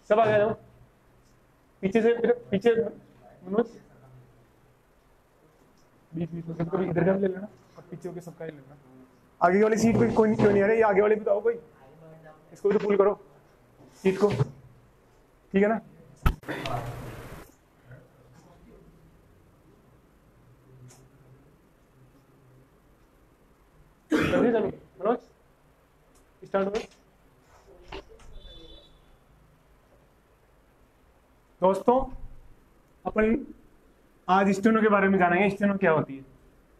सब आगे आ जाओ, पीछे से फिर पीछे मनोज, बीच बीच में सबको इधर का भी ले लेना और पीछे के सबका ही लेना। आगे वाली सीट पे कोई क्यों नहीं आ रहा? ये आगे वाले बताओ कोई, इसको भी तो पुल करो सीट को, ठीक है ना? चलो मनोज स्टार्ट हो। दोस्तों अपन आज स्टेनो के बारे में जानेंगे। स्टेनो क्या होती है?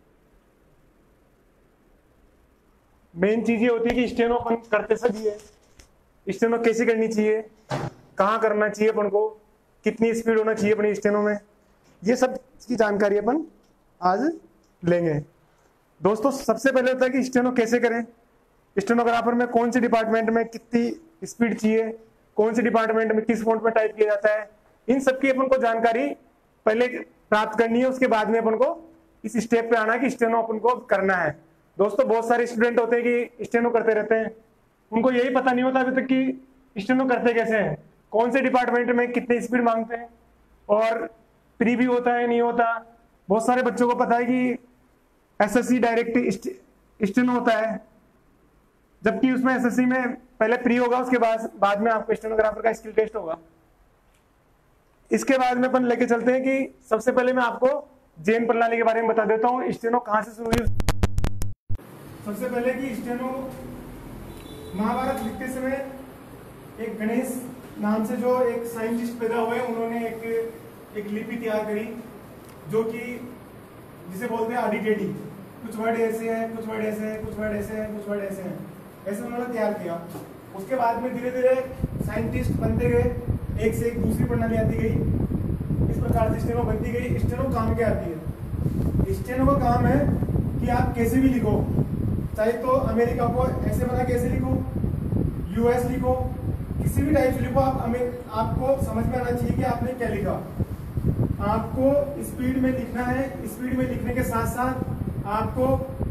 मेन चीज ये होती है कि स्टेनो अपन करते सभी है, स्टेनो कैसे करनी चाहिए, कहाँ करना चाहिए अपन को, कितनी स्पीड होना चाहिए अपनी स्टेनो में, ये सब की जानकारी अपन आज लेंगे। दोस्तों सबसे पहले होता है कि स्टेनो कैसे करें, स्टेनोग्राफर में कौन से डिपार्टमेंट में कितनी स्पीड चाहिए, कौन से डिपार्टमेंट में किस फॉन्ट में टाइप किया जाता है, इन सब की अपन को जानकारी पहले प्राप्त करनी है। उसके बाद में अपन को इस स्टेप पे आना है कि स्टेनो अपन को करना है। दोस्तों बहुत सारे स्टूडेंट होते हैं कि स्टेनो करते रहते हैं, उनको यही पता नहीं होता अभी तक कि स्टेनो करते कैसे हैं, कौन से डिपार्टमेंट में कितनी स्पीड मांगते हैं और प्रीव्यू होता है नहीं होता। बहुत सारे बच्चों को पता है कि एसएससी डायरेक्ट स्टेनो होता है, जबकि उसमें एसएससी में पहले प्री होगा, उसके बाद में आपको स्टेनोग्राफर का स्किल टेस्ट होगा। इसके बाद में अपन लेके चलते हैं कि सबसे पहले मैं आपको जेन प्रणाली के बारे में बता देता हूँ, स्टेनो कहाँ से शुरू हुई। सबसे पहले कि स्टेनो महाभारत लिखते समय एक गणेश नाम से जो एक साइंटिस्ट पैदा हुए, उन्होंने एक लिपि तैयार करी जो कि जिसे बोलते हैं आदिटेडी। कुछ वर्ड ऐसे हैं, कुछ वर्ड ऐसे हैं, कुछ वर्ड ऐसे हैं, कुछ वर्ड ऐसे हैं, ऐसे उन्होंने तैयार किया। उसके बाद में धीरे धीरे साइंटिस्ट बनते गए, एक से एक दूसरी प्रणाली आती गई, इस प्रकार से स्टेनो बनती गई। स्टेनो काम क्या आती है? स्टेनो का काम है कि आप कैसे भी लिखो, चाहे तो अमेरिका को ऐसे बना कैसे लिखो, यूएस लिखो, किसी भी टाइप से लिखो, आपको समझ में आना चाहिए कि आपने क्या लिखा। आपको स्पीड में लिखना है, स्पीड में लिखने के साथ साथ आपको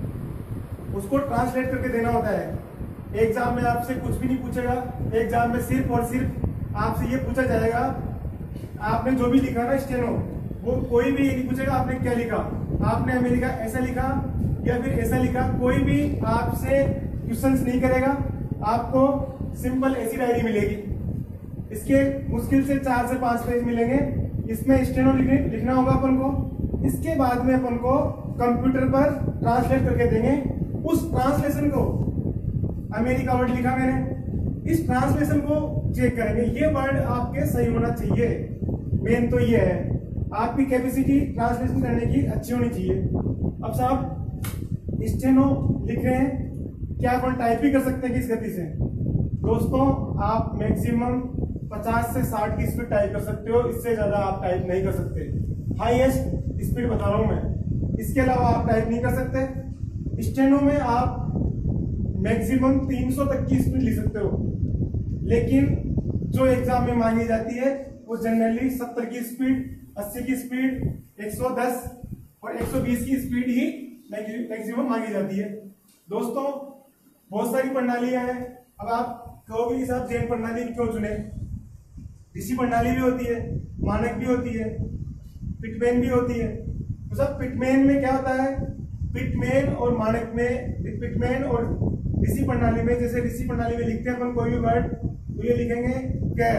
उसको ट्रांसलेट करके देना होता है। एग्जाम में आपसे कुछ भी नहीं पूछेगा, एग्जाम में सिर्फ और सिर्फ आपसे ये पूछा जाएगा आपने जो भी लिखा ना स्टेनो, वो कोई भी ये नहीं पूछेगा आपने क्या लिखा, आपने अमेरिका ऐसा लिखा या फिर ऐसा लिखा, कोई भी आपसे क्वेश्चंस नहीं करेगा। आपको सिंपल ऐसी डायरी मिलेगी, इसके मुश्किल से 4 से 5 पेज मिलेंगे, इसमें स्टेनो लिखना होगा अपन को। इसके बाद में अपन को कंप्यूटर पर ट्रांसलेट करके देंगे। उस ट्रांसलेशन को, अमेरिका वर्ड लिखा मैंने, इस ट्रांसलेशन को चेक करेंगे, ये वर्ड आपके सही होना चाहिए। मेन तो ये है, आपकी कैपेसिटी ट्रांसलेशन करने की अच्छी होनी चाहिए। अब साहब स्टेनो लिख रहे हैं, क्या अपन टाइप भी कर सकते हैं किस गति से? दोस्तों आप मैक्सिमम 50 से 60 की स्पीड टाइप कर सकते हो, इससे ज्यादा आप टाइप नहीं कर सकते। हाईएस्ट स्पीड बता रहा हूं मैं, इसके अलावा आप टाइप नहीं कर सकते। स्टेनो में आप मैक्सिमम 300 तक की स्पीड लिख सकते हो, लेकिन जो एग्जाम में मांगी जाती है वो जनरली 70 की स्पीड, 80 की स्पीड, 110 और 120 की स्पीड ही मैक्सिमम मांगी जाती है। दोस्तों बहुत सारी प्रणालियां हैं। अब आप कहोगे कि साहब जेन प्रणाली क्यों चुने? ऋषि प्रणाली भी होती है, मानक भी होती है, पिटमैन भी होती है। तो सब पिटमैन में क्या होता है? पिटमैन और मानक में, पिटमैन और ऋषि प्रणाली में, जैसे ऋषि प्रणाली में लिखते हैं अपन कोई भी वर्ड, तो ये लिखेंगे कै,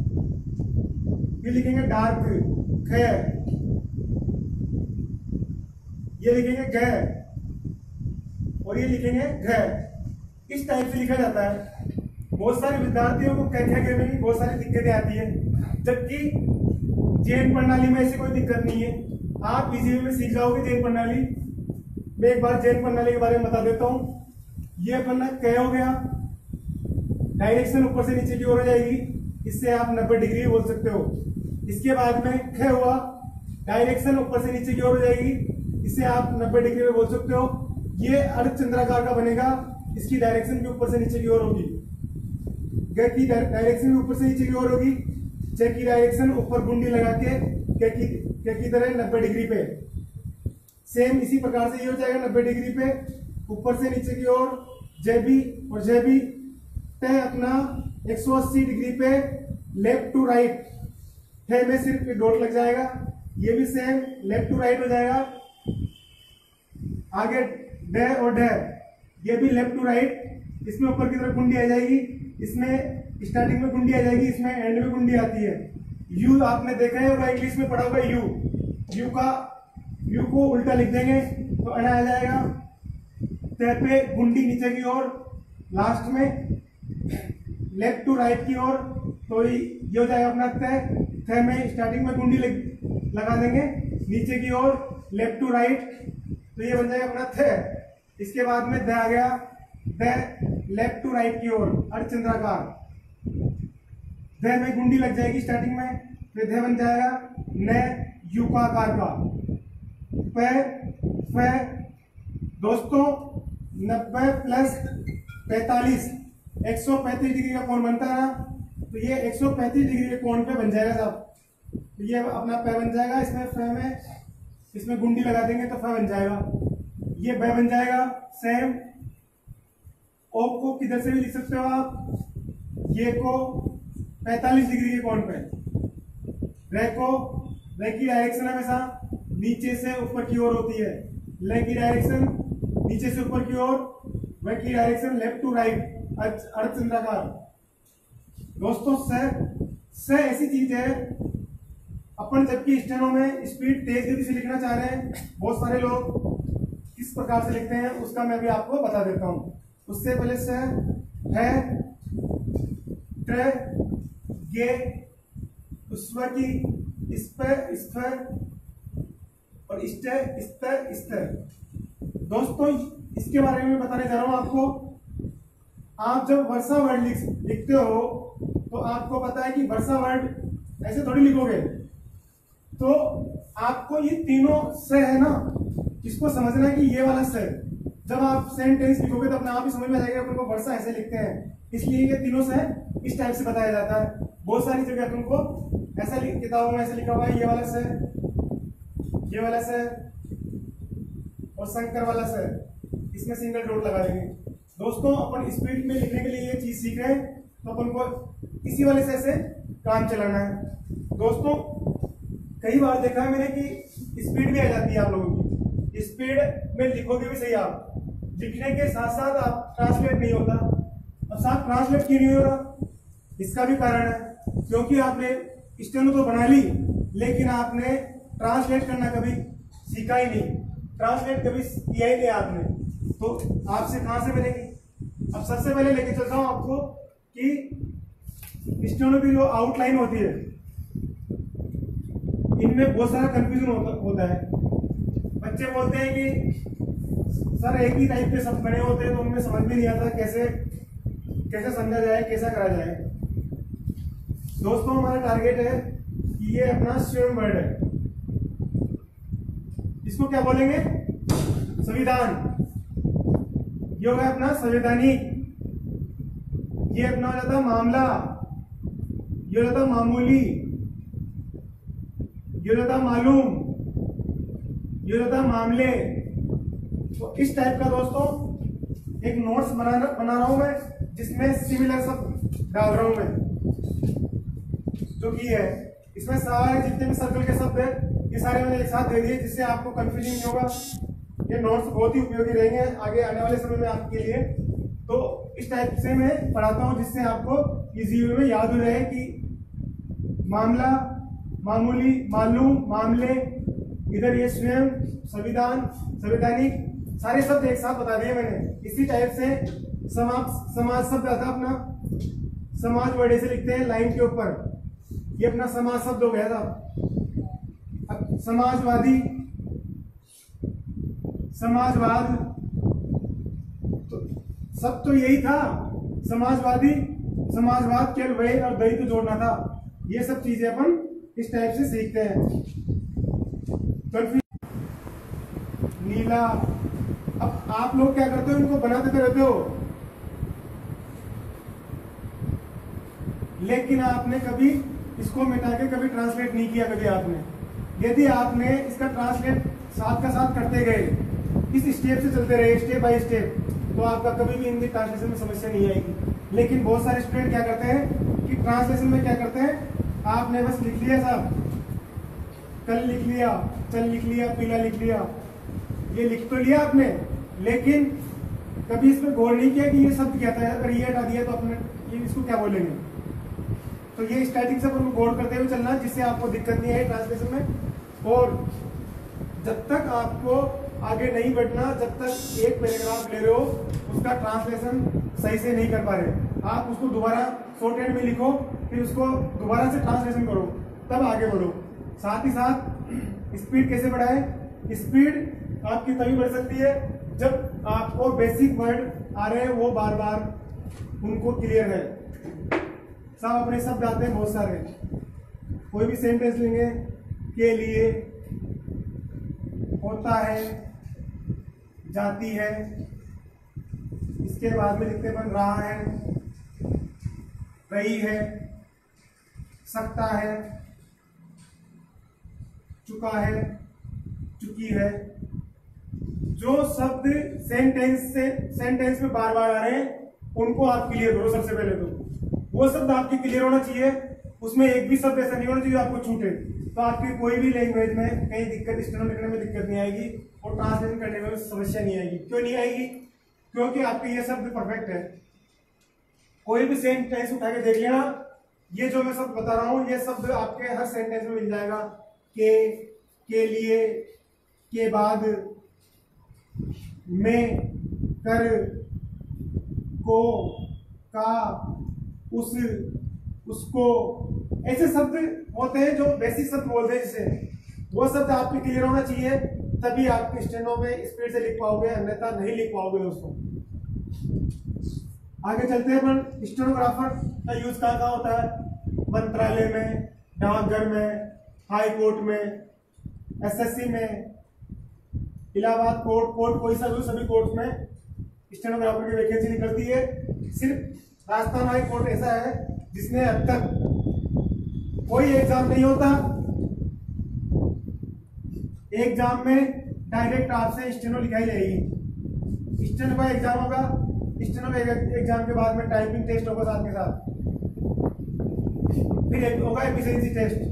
ये लिखेंगे डार्क खे, ये लिखेंगे कै और ये लिखेंगे घ। इस टाइप से लिखा जाता है। बहुत सारे विद्यार्थियों को कै में भी बहुत सारी दिक्कतें आती है, जबकि जेन प्रणाली में ऐसी कोई दिक्कत नहीं है, आप इजी वे में सीख जाओगे जेन प्रणाली। मैं एक बार जेन प्रणाली के बारे में बता देता हूँ। ये अपना कै हो गया, डायरेक्शन ऊपर से नीचे की ओर हो जाएगी, इससे आप 90 डिग्री बोल सकते हो। इसके बाद में ख हुआ, डायरेक्शन ऊपर से नीचे की ओर हो जाएगी, इससे आप 90 डिग्री में बोल सकते हो। ये अर्धचंद्राकार का बनेगा, इसकी डायरेक्शन भी ऊपर से नीचे की ओर होगी। ग की डायरेक्शन भी ऊपर से नीचे की ओर होगी, च की डायरेक्शन ऊपर गुंडी लगा के क की तरह 90 डिग्री पे। सेम इसी प्रकार से ये हो जाएगा 90 डिग्री पे ऊपर से नीचे की ओर। जय भी और जय भी, तय अपना 180 डिग्री पे लेफ्ट टू राइट, थे में सिर्फ डॉट लग जाएगा, ये भी सेम लेफ्ट टू राइट हो जाएगा। आगे डे और डे, ये भी लेफ्ट टू राइट, इसमें ऊपर की तरफ कुंडी आ जाएगी, इसमें स्टार्टिंग में कुंडी आ जाएगी, इसमें एंड में कुंडी आती है। यू आपने देखा है होगा, इंग्लिश में पढ़ा होगा यू को उल्टा लिख देंगे तो अड़ा आ जाएगा। ते पे कुंडी नीचे की ओर, लास्ट में लेफ्ट टू राइट की ओर, तो ये हो जाएगा अपना थे में स्टार्टिंग में कुंडी लगा देंगे नीचे की ओर लेफ्ट टू राइट, तो ये बन जाएगा अपना थे। इसके बाद में द आ गया, द लेफ्ट टू राइट की ओर अर्धचंद्राकार, द में कुंडी लग जाएगी स्टार्टिंग में, फिर ध बन जाएगा न यू का आकार का। पे दोस्तों 90 प्लस 45 135 डिग्री का कोण बनता है ना, तो ये 135 डिग्री के कोण पे बन जाएगा साहब। तो ये अपना पे बन जाएगा, इसमें फे में इसमें गुंडी लगा देंगे तो फे बन जाएगा, ये बे बन जाएगा। सेम ओ को किधर से भी लिख सकते हो आप, ये को 45 डिग्री के कोण पे, रे की डायरेक्शन हमेशा नीचे से ऊपर की ओर होती है, ले की डायरेक्शन नीचे से ऊपर की ओर, वे की डायरेक्शन लेफ्ट टू राइट अर्धचंद्राकार। दोस्तों से ऐसी चीज है, अपन जबकि स्टेनो में स्पीड तेज गति से लिखना चाह रहे हैं, बहुत सारे लोग किस प्रकार से लिखते हैं उसका मैं भी आपको बता देता हूं। उससे पहले से है ट्रे गे स्वर की इस पर और इस्ते। दोस्तों इसके बारे में बताने जा रहा हूं आपको। आप जब वर्षा वर्ड लिखते हो तो आपको पता है कि वर्षा वर्ड ऐसे थोड़ी लिखोगे, तो आपको ये तीनों से है ना, इसको समझना है कि ये वाला से जब आप सेंटेंस लिखोगे तो अपने आप ही समझ में आ जाएगा अपन को वर्षा ऐसे लिखते हैं, इसलिए ये तीनों से इस टाइप से बताया जाता है। बहुत सारी जगह अपन को ऐसा किताबों में ऐसे लिखा हुआ है, ये वाला से, ये वाला से और शंकर वाला से, इसमें सिंगल डॉट लगा देंगे। दोस्तों अपन स्पीड में लिखने के लिए ये चीज सीख रहे हैं, तो अपन को इसी वाले से काम चलाना है। दोस्तों कई बार देखा है मैंने कि स्पीड भी आ जाती है आप लोगों की, स्पीड में लिखोगे भी सही, आप लिखने के साथ साथ आप ट्रांसलेट नहीं होता। अब साथ ट्रांसलेट क्यों नहीं हो रहा, इसका भी कारण है क्योंकि आपने स्टेनो तो बना ली, लेकिन आपने ट्रांसलेट करना कभी सीखा ही नहीं, ट्रांसलेट कभी किया ही नहीं आपने, तो आपसे कहां से मिलेगी। अब सबसे पहले लेके चलता हूं आपको कि स्टेनो की जो आउटलाइन होती है, इनमें बहुत सारा कंफ्यूजन होता है। बच्चे बोलते हैं कि सर एक ही टाइप के शब्द बने होते हैं तो उनमें समझ भी नहीं आता कैसे समझा जाए, कैसा करा जाए। दोस्तों हमारा टारगेट है कि ये अपना स्वयं वर्ड है, इसको क्या बोलेंगे, संविधान। ये हो गया अपना संवैधानिक, ये अपना हो जाता मामला, ये हो जाता मामूली, ये हो जाता मालूम, ये हो जाता मामले। तो इस टाइप का दोस्तों एक नोट्स बना रहा हूं मैं, जिसमें सिमिलर शब्द डाल रहा हूं मैं, जो कि है इसमें सारे जितने भी सर्कल के शब्द है ये सारे मैंने एक साथ दे दिए, जिससे आपको कंफ्यूजन नहीं होगा। ये नोट्स बहुत ही उपयोगी रहेंगे आगे आने वाले समय में आपके लिए। तो इस टाइप से मैं पढ़ाता हूं जिससे आपको इजी वे में याद हो रहे कि मामला, मामूली, मालूम, मामले, इधर ये स्वयं, संविधान, संवैधानिक, सारे शब्द एक साथ बता दिए मैंने। इसी टाइप से समाज शब्द आता अपना, समाज वर्ड से लिखते हैं लाइन के ऊपर, ये अपना समाज शब्द हो गया था। अब समाजवादी, समाजवाद, तो सब तो यही था, समाजवादी, समाजवाद, केवल वही और दही तो जोड़ना था। ये सब चीजें अपन इस टाइप से सीखते हैं। नीला, अब आप लोग क्या करते हो, इनको बना देते रहते हो, लेकिन आपने कभी इसको मिटा के कभी ट्रांसलेट नहीं किया कभी आपने। यदि आपने इसका ट्रांसलेट साथ का साथ करते गए, इस स्टेप से चलते रहे स्टेप बाय स्टेप, तो आपका कभी भी हिंदी ट्रांसलेशन में समस्या नहीं आएगी। लेकिन बहुत सारे स्टूडेंट क्या करते हैं कि ट्रांसलेशन में क्या करते हैं, आपने बस लिख लिया साहब, कल लिख लिया, चल लिख लिया, पीला लिख लिया, ये लिख तो लिया आपने, लेकिन कभी इसमें गौर नहीं किया कि ये शब्द क्या था। अगर ये हटा दिया तो अपने ये इसको क्या बोलेंगे। तो ये स्टैटिक से अपन गौर करते हुए चलना, जिससे आपको दिक्कत नहीं आई ट्रांसलेशन में। और जब तक आपको आगे नहीं बढ़ना, जब तक एक पैराग्राफ ले रहे हो उसका ट्रांसलेशन सही से नहीं कर पा रहे, आप उसको दोबारा शॉर्ट हैंड में लिखो, फिर उसको दोबारा से ट्रांसलेशन करो, तब आगे बढ़ो। साथ ही साथ स्पीड कैसे बढ़ाए, स्पीड आपकी तभी बढ़ सकती है जब आपको बेसिक वर्ड आ रहे हैं, वो बार बार उनको क्लियर है। सब अपने शब्द आते हैं बहुत सारे, कोई भी सेंटेंस लेंगे, के लिए, होता है, जाती है, इसके बाद में लिखते बन रहा है, रही है, सकता है, चुका है, चुकी है। जो शब्द सेंटेंस में बार बार आ रहे हैं उनको आप क्लियर करो। सबसे पहले तो वो शब्द आपके क्लियर होना चाहिए, उसमें एक भी शब्द ऐसा नहीं होना चाहिए आपको छूटे। तो आपकी कोई भी लैंग्वेज में कहीं दिक्कत, स्टेनो लिखने में दिक्कत नहीं आएगी और ट्रांसलेशन करने में समस्या नहीं आएगी। क्यों नहीं आएगी? क्योंकि आपके ये शब्द परफेक्ट है। कोई भी सेंटेंस उठा के देख लेना, ये जो मैं शब्द बता रहा हूं ये शब्द आपके हर सेंटेंस में मिल जाएगा। के लिए, के बाद, में, कर, को, का, उस, उसको, ऐसे शब्द होते हैं जो बेसिक शब्द बोलते हैं, जिसे वो शब्द आपके क्लियर होना चाहिए, तभी आप स्टेनो में स्पीड से लिख पाओगे, अन्यथा नहीं लिख पाओगे दोस्तों। आगे चलते हैं अपन। स्टेनोग्राफर का यूज कहाँ कहाँ होता है? मंत्रालय में, डाकघर में, हाई कोर्ट में, एसएससी में, इलाहाबाद कोर्ट कोई सा भी, सभी कोर्ट में स्टेनोग्राफर की वैकेंसी निकलती है। सिर्फ राजस्थान हाई कोर्ट ऐसा है जिसमें अब तक कोई एग्जाम नहीं होता। एग्जाम में डायरेक्ट आपसे स्टेनो लिखाई जाएगी। स्टेनो का एग्जाम होगा, स्टेनो एग्जाम के बाद में टाइपिंग टेस्ट होगा साथ के साथ, फिर एक होगा एफिशिएंसी टेस्ट।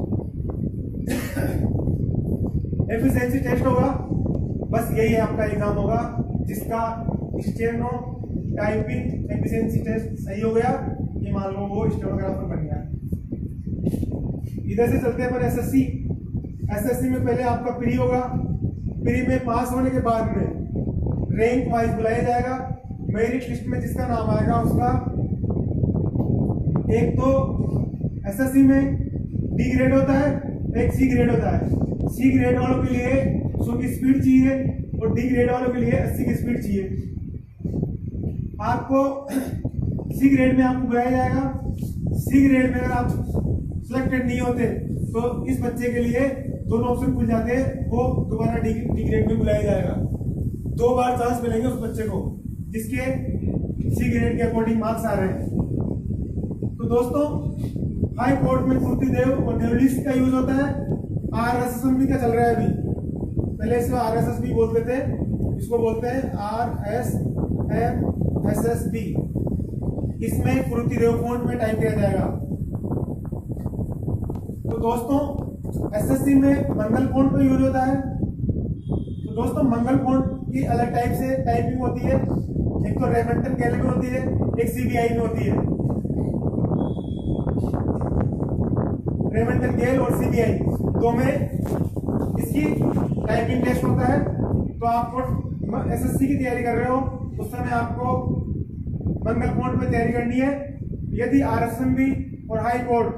एफिशिएंसी टेस्ट होगा, बस यही आपका एग्जाम होगा, जिसका स्टेनो टाइपिंग एफिशिएंसी टेस्ट सही हो गया, ये मान लो वो स्टेनोग्राफर बन गया। इधर से चलते हैं पर एसएससी। एसएससी में पहले आपका प्री होगा, प्री में पास होने के बाद में रैंक वाइज बुलाया जाएगा। मेरिट लिस्ट में जिसका नाम आएगा उसका, एक तो एसएससी में डी ग्रेड होता है, एक सी ग्रेड होता है। सी ग्रेड वालों के लिए 100 की स्पीड चाहिए और डी ग्रेड वालों के लिए 80 की स्पीड चाहिए। आपको सी ग्रेड में आपको बुलाया जाएगा। सी ग्रेड में अगर आप सिलेक्टेड नहीं होते तो इस बच्चे के लिए दोनों ऑप्शन खुल जाते हैं, वो दोबारा डी ग्रेड में बुलाया जाएगा। 2 बार चांस मिलेंगे उस बच्चे को जिसके सी ग्रेड के अकॉर्डिंग मार्क्स आ रहे हैं। तो दोस्तों, हाई कोर्ट में कुर्तीदेव और देवलिस का यूज होता है। RSSB का चल रहा है अभी, पहले इसको RSSB बोलते थे, इसको बोलते हैं RSMSSB। इसमें कुर्तीदेव फॉन्ट में टाइप किया जाएगा। तो दोस्तों, एसएससी में मंगल फॉन्ट पर यूज होता है। तो दोस्तों, मंगल फॉन्ट की अलग टाइप से टाइपिंग होती है, एक तो रेमंटन गैल में होती है, एक सीबीआई में होती है। रेमंटन गैल और सीबीआई दो में इसकी टाइपिंग टेस्ट होता है। तो आपको एसएससी की तैयारी कर रहे हो उस समय आपको मंगल फॉन्ट में तैयारी करनी है। यदि RSMB और हाई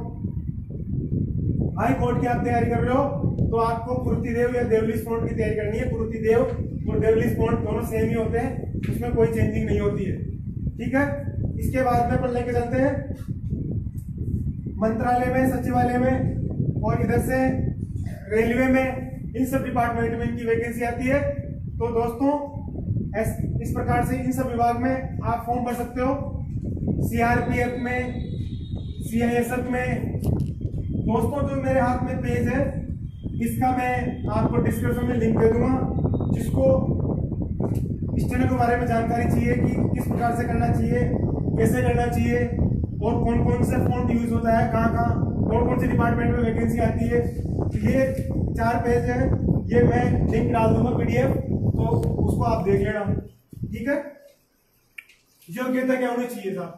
कोर्ट की आप तैयारी कर रहे हो तो आपको कुर्तीदेव या देवलिस फॉन्ट की तैयारी करनी है। कुर्तीदेव और देवलिस फॉन्ट दोनों सेम ही होते हैं, उसमें कोई चेंजिंग नहीं होती है। ठीक है, इसके बाद में अपन लेके चलते हैं मंत्रालय में, सचिवालय में और इधर से रेलवे में। इन सब डिपार्टमेंट में इनकी वैकेंसी आती है। तो दोस्तों, इस प्रकार से इन सब विभाग में आप फॉर्म भर सकते हो। CRPF में, CISF में। दोस्तों, जो मेरे हाथ में पेज है इसका मैं आपको डिस्क्रिप्शन में लिंक दे दूंगा। जिसको स्टेनो के बारे में जानकारी चाहिए कि किस प्रकार से करना चाहिए, कैसे करना चाहिए और कौन कौन से फॉन्ट यूज होता है, कहाँ कहाँ कौन कौन से डिपार्टमेंट में वैकेंसी आती है। ये 4 पेज है, ये मैं लिंक डाल दूंगा PDF, तो उसको आप देख लेना। ठीक है। योग्यता क्या होनी चाहिए था?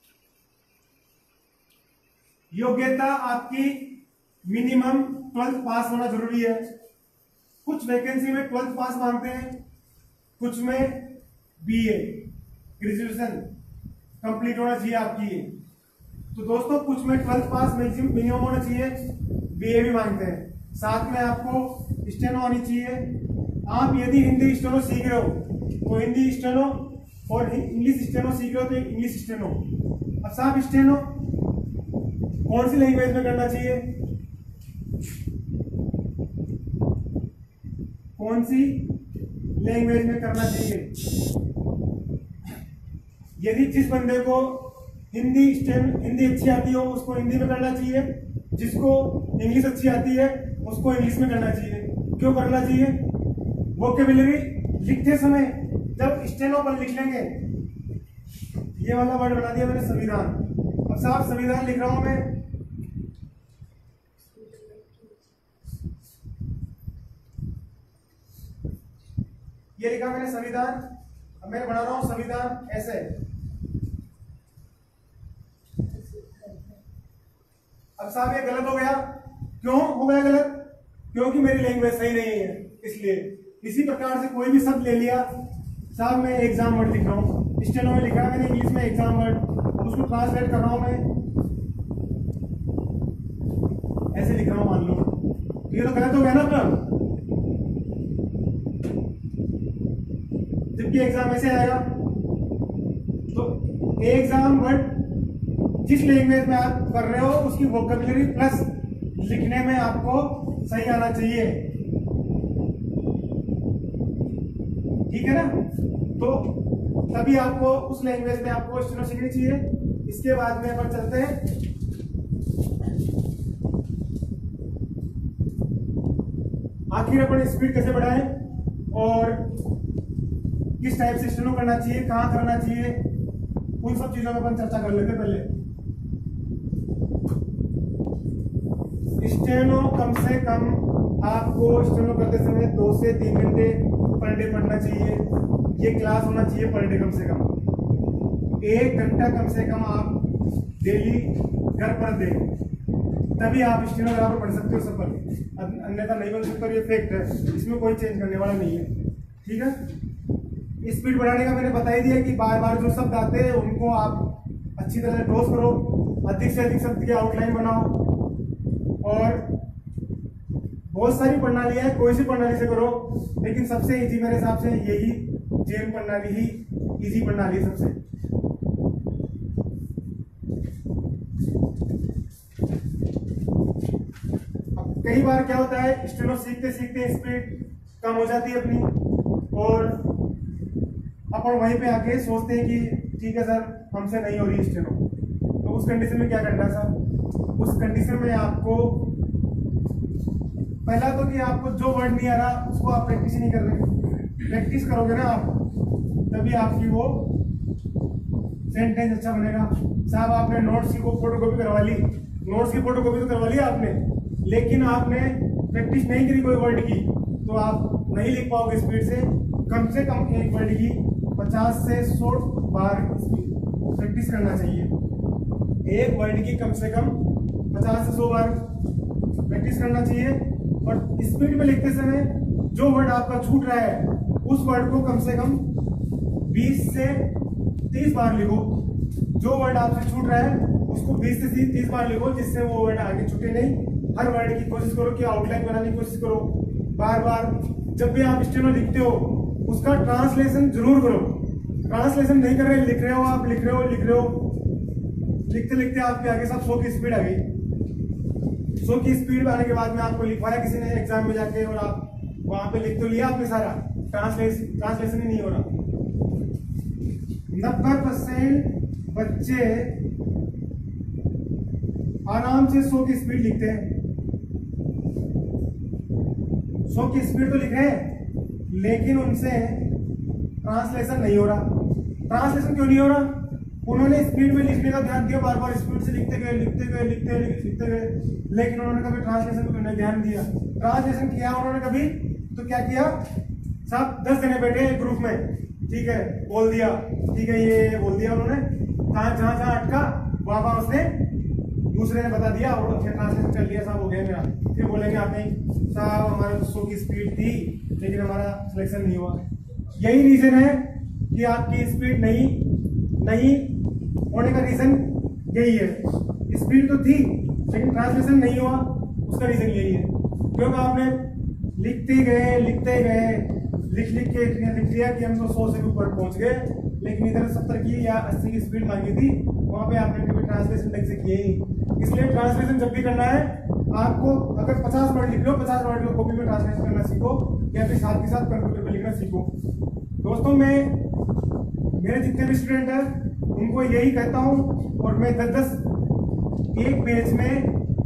योग्यता आपकी मिनिमम 12th पास होना जरूरी है। कुछ वैकेंसी में 12th पास मांगते हैं, कुछ में BA ग्रेजुएशन कंप्लीट होना चाहिए आपकी। तो दोस्तों कुछ में 12th पास मिनिमम होना चाहिए, BA भी मांगते हैं। साथ में आपको स्टेनो आनी चाहिए। आप यदि हिंदी स्टेनो सीख रहे हो तो हिंदी स्टेनो, और इंग्लिश स्टेनो सीख रहे हो तो इंग्लिश स्टेनो। अब साहब स्टेनो कौन सी लैंग्वेज में करना चाहिए, कौन सी लैंग्वेज में करना चाहिए? यदि जिस बंदे को हिंदी अच्छी आती हो उसको हिंदी में करना चाहिए, जिसको इंग्लिश अच्छी आती है उसको इंग्लिश में करना चाहिए। क्यों करना चाहिए? वोकेबुलरी लिखते समय जब स्टेनो पर लिख लेंगे, ये वाला वर्ड बना दिया मैंने संविधान। अब साहब संविधान लिख रहा हूं मैं, ये लिखा मैंने संविधान, अब मैं बना रहा हूं संविधान ऐसे। अब साहब ये गलत हो गया। क्यों हो गया गलत? क्योंकि मेरी लैंग्वेज सही नहीं है, इसलिए। इसी प्रकार से कोई भी शब्द ले लिया, साहब मैं एग्जाम वर्ड लिख रहा हूँ, स्टेनो में लिखा है मैंने इंग्लिश में एग्जाम वर्ड, उसको ट्रांसलेट कर रहा हूं मैं ऐसे लिख रहा हूं, मान लो ये तो गलत हो गया ना अपना। जबकि एग्जाम ऐसे आएगा, तो एग्जाम वर्ड जिस लैंग्वेज में आप कर रहे हो उसकी वोकैबुलरी प्लस लिखने में आपको सही आना चाहिए। ठीक है ना? तो तभी आपको उस लैंग्वेज में आपको स्टेनो सीखनी चाहिए। इसके बाद में अपन चलते हैं आखिर अपन स्पीड कैसे बढ़ाएं और किस टाइप से स्टेनो करना चाहिए, कहां करना चाहिए, उन सब चीजों में अपन चर्चा कर लेते। पहले स्टेनो कम से कम आपको स्टेनो करते समय 2 से 3 घंटे पर डे पढ़ना चाहिए। ये क्लास होना चाहिए पर डे कम से कम 1 घंटा कम से कम आप डेली घर पर दें, तभी आप स्टेनोग्राफर पढ़ सकते हो सफल, अन्यथा नहीं बन सकता। ये फैक्ट है, इसमें कोई चेंज करने वाला नहीं है। ठीक है। स्पीड बढ़ाने का मैंने बता ही दिया कि बार बार जो शब्द आते हैं उनको आप अच्छी तरह से डोज करो, अधिक से अधिक शब्द की आउटलाइन बनाओ, और बहुत सारी प्रणाली है, कोई सी प्रणाली से करो, लेकिन सबसे इजी मेरे हिसाब से यही जेम प्रणाली ही इजी प्रणाली है सबसे। अब कई बार क्या होता है, स्टेनो सीखते सीखते स्पीड कम हो जाती है अपनी, और अपन वहीं पे आके सोचते हैं कि ठीक है सर हमसे नहीं हो रही स्टेनो। तो उस कंडीशन में क्या करना है सर? उस कंडीशन में आपको पहला तो कि आपको जो वर्ड नहीं आ रहा उसको आप प्रैक्टिस ही नहीं कर रहे। प्रैक्टिस करोगे ना आप, तभी आपकी वो सेंटेंस अच्छा बनेगा। साहब आपने नोट्स की फोटोकॉपी करवा ली, नोट्स की फोटोकॉपी तो करवा ली आपने, लेकिन आपने प्रैक्टिस नहीं करी कोई वर्ड की, तो आप नहीं लिख पाओगे स्पीड से। कम एक वर्ड की 50 से 100 बार प्रैक्टिस करना चाहिए। एक वर्ड की कम से कम 50 से 100 बार प्रैक्टिस करना चाहिए। और स्पीड में लिखते समय जो वर्ड आपका छूट रहा है उस वर्ड को कम से कम 20 से 30 बार लिखो। जो वर्ड आपसे छूट रहा है उसको 20 से 30 बार लिखो, जिससे वो वर्ड आगे छूटे नहीं। हर वर्ड की कोशिश करो कि आउटलाइन बनाने की कोशिश करो। बार बार जब भी आप स्टेनो लिखते हो उसका ट्रांसलेशन जरूर करो। ट्रांसलेशन नहीं कर रहे, लिख रहे हो, आप लिख रहे हो, लिखते लिखते आपके आगे सब 100 की स्पीड आ गई। 100 की स्पीड आने के बाद में आपको लिखवाया किसी ने एग्जाम में जाके, और आप वहां पे लिख तो लिया आपने सारा, ट्रांसलेशन ही नहीं हो रहा। 90% बच्चे आराम से 100 की स्पीड लिखते हैं। 100 की स्पीड तो लिख रहे हैं, लेकिन उनसे ट्रांसलेशन नहीं हो रहा। ट्रांसलेशन क्यों नहीं हो रहा? उन्होंने स्पीड में लिखने का ध्यान दिया, बार बार स्पीड से लिखते गए, लेकिन उन्होंने कभी ट्रांसलेशन को नहीं ध्यान दिया। ट्रांसलेशन किया उन्होंने कभी तो क्या किया साहब, 10 जने बैठे एक ग्रुप में, ठीक है, बोल दिया, ठीक है, ये बोल दिया उन्होंने, जहां अटका वहां उसने दूसरे ने बता दिया और ट्रांसलेशन कर लिया, साहब हो गया मेरा। फिर बोलेंगे आप नहीं साहब हमारे 100 की स्पीड थी लेकिन हमारा सिलेक्शन नहीं हुआ। यही रीजन है कि आपकी स्पीड नहीं होने का रीजन यही है। स्पीड तो थी लेकिन ट्रांसलेशन नहीं हुआ, उसका रीजन यही है क्योंकि आपने लिखते गए लिख के लिख लिया कि हम तो 100 से ऊपर पहुंच गए, लेकिन इधर 70 की या 80 की स्पीड मांगी थी, वहां पे आपने कभी ट्रांसलेशन ढंग से किए ही। इसलिए ट्रांसलेशन जब भी करना है आपको, अगर 50 वर्ड लिख लो 50 वर्ड को कॉपी में ट्रांसलेशन करना सीखो, या फिर साथ के साथ कंप्यूटर पे लिखना सीखो। दोस्तों मेरे जितने भी स्टूडेंट हैं उनको यही कहता हूं, और मैं 10 एक पेज में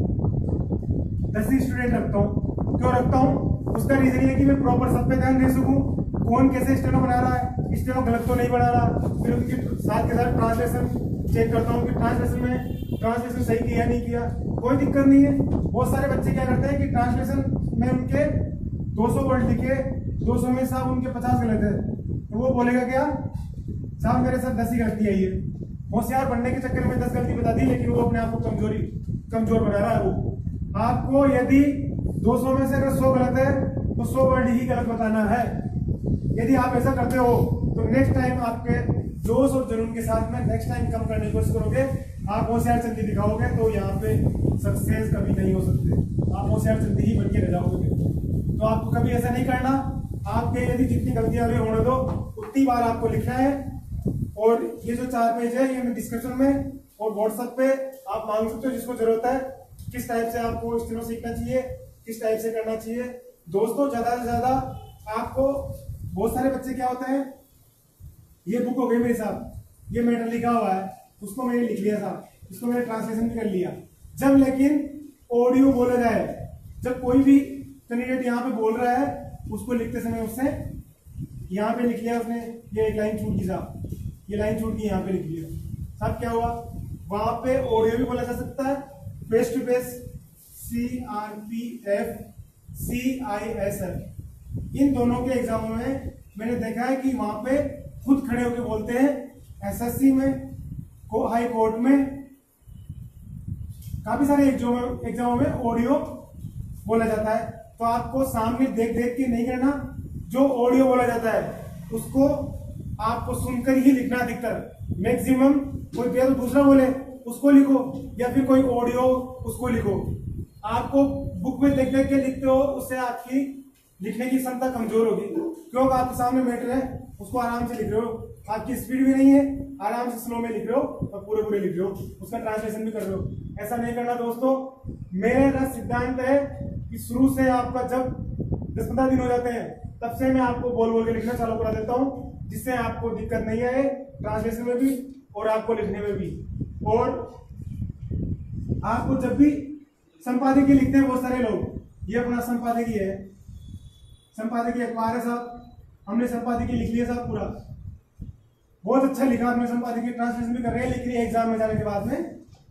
10 ही स्टूडेंट रखता हूं। क्यों रखता हूं? उसका रीजन ये है कि मैं प्रॉपर सब पे ध्यान दे सकूं, कौन कैसे स्टेनो बना रहा है, स्टेनो गलत तो नहीं बना रहा। फिर उनके साथ के साथ ट्रांसलेशन चेक करता हूँ कि ट्रांसलेशन सही किया नहीं किया, कोई दिक्कत नहीं है। बहुत सारे बच्चे क्या करते हैं कि ट्रांसलेशन में उनके 200 वर्ड लिखे, 200 में साहब उनके 50 गलत है, तो वो बोलेगा क्या साहब मेरे साथ 10 ही गलती आई है। होशियार बनने के चक्कर में 10 गलती बता दी, लेकिन वो अपने आप को कमजोर बना रहा है। वो आपको यदि 200 में से अगर 100 गलत है तो 100 वर्ड ही गलत बताना है। यदि आप ऐसा करते हो तो नेक्स्ट टाइम आपके जोश और जुनून के साथ में नेक्स्ट टाइम कम करने की कोशिश करोगे, आप होशियार चंदी दिखाओगे तो यहाँ पे सक्सेस कभी नहीं हो सकते, आप होशियार चंदी ही बन के रह जाओगे। तो आपको कभी ऐसा नहीं करना। आपके यदि जितनी गलतियां हुई होने दो, उतनी बार आपको लिखना है। और ये जो 4 पेज है ये मैं डिस्क्रिप्शन में और व्हाट्सएप पे आप मांग सकते हो, जिसको जरूरत है, किस टाइप से आपको स्टेनो सीखना चाहिए, किस टाइप से करना चाहिए। दोस्तों ज्यादा से ज्यादा आपको, बहुत सारे बच्चे क्या होते हैं, ये बुक हो गई मेरे साथ, ये मैटर लिखा हुआ है, उसको मैंने लिख लिया था, इसको मैंने ट्रांसलेशन भी कर लिया। जब लेकिन ऑडियो बोला जाए, जब कोई भी कैंडिडेट यहाँ पे बोल रहा है, उसको लिखते समय उससे यहाँ पे लिख लिया उसने, ये एक लाइन छूट गई साहब, ये लाइन छूट गई, यहाँ पे लिख लिया साहब, क्या हुआ, वहां पे ऑडियो भी बोला जा सकता है, face to face CRPF CISF, इन दोनों के एग्जामों में मैंने देखा है कि वहां पे खुद खड़े होकर बोलते हैं। SSC में, हाई कोर्ट में, काफी सारे एग्जामों में ऑडियो बोला जाता है। तो आपको सामने देख के नहीं करना, जो ऑडियो बोला जाता है उसको आपको सुनकर ही लिखना। अधिकतर मैक्सिमम कोई या तो दूसरा बोले उसको लिखो, या फिर कोई ऑडियो उसको लिखो। आपको बुक में देख के लिखते हो, उससे आपकी लिखने की क्षमता कमजोर होगी, क्योंकि आपके सामने मैटर है, उसको आराम से लिख रहे हो, आपकी स्पीड भी नहीं है, आराम से स्लो में लिख रहे हो और पूरे लिख रहे हो, उसका ट्रांसलेशन भी कर रहे हो। ऐसा नहीं करना दोस्तों। मेरा सिद्धांत है कि शुरू से आपका जब 10-15 दिन हो जाते हैं, तब से मैं आपको बोल के लिखना चालू करा देता हूं, जिससे आपको दिक्कत नहीं आए ट्रांसलेशन में भी और आपको लिखने में भी। और आपको जब भी संपादकीय लिखते हैं बहुत सारे लोग, ये अपना संपादकीय है, संपादकीय अखबार है साहब, हमने संपादकीय लिख लिया साहब पूरा, बहुत अच्छा लिखा हमने संपादकीय, ट्रांसलेशन भी कर रहे हैं, लेकिन एग्जाम में जाने के बाद में